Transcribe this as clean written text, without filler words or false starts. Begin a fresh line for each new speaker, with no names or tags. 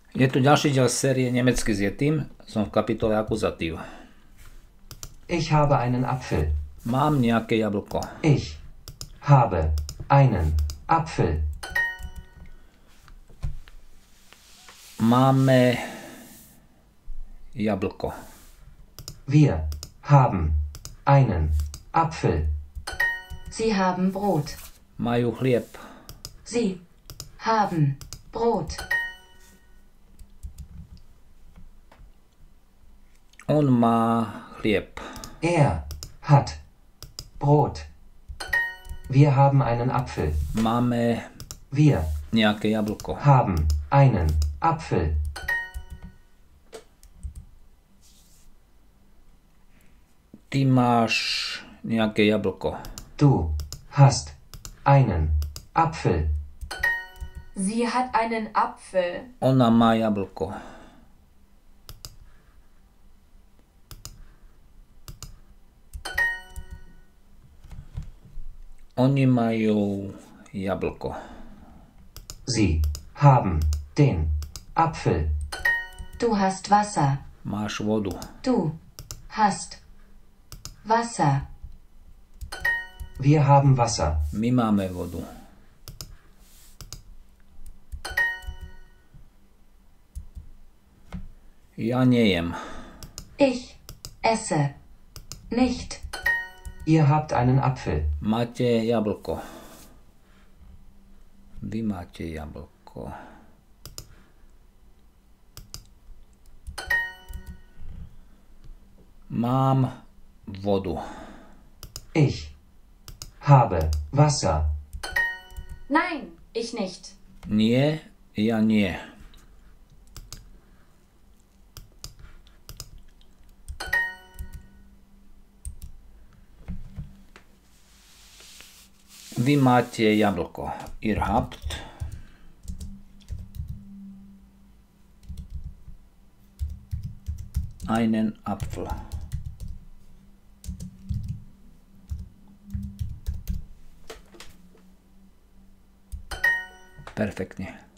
Je tu ďalší diel série Nemecky s Yetim. Som v kapitole akuzatív.
Ich habe einen Apfel.
Mám nejaké jablko.
Ich habe einen Apfel.
Máme jablko.
Wir haben einen Apfel.
Sie haben Brot.
Majú chlieb.
Sie haben Brot.
On má chlieb.
Er hat Brot. Wir haben einen Apfel.
Máme
Wir
nejaké jablko.
haben einen Apfel.
Ty máš nejaké jablko.
Du hast einen Apfel.
Sie hat einen Apfel.
Ona má jablko. Oni majú jablko.
Sie haben den Apfel.
Du hast Wasser.
Máš vodu.
Du hast Wasser.
Wir haben Wasser.
My máme vodu. Ja nejem.
Ich esse nicht.
Ihr habt einen Apfel.
Máte jablko. Vy máte jablko. Mám vodu.
Ich habe Wasser.
Nein, ich nicht.
Nie, ja nie. Vy máte jablko. Ihr habt einen Apfel. Perfektne.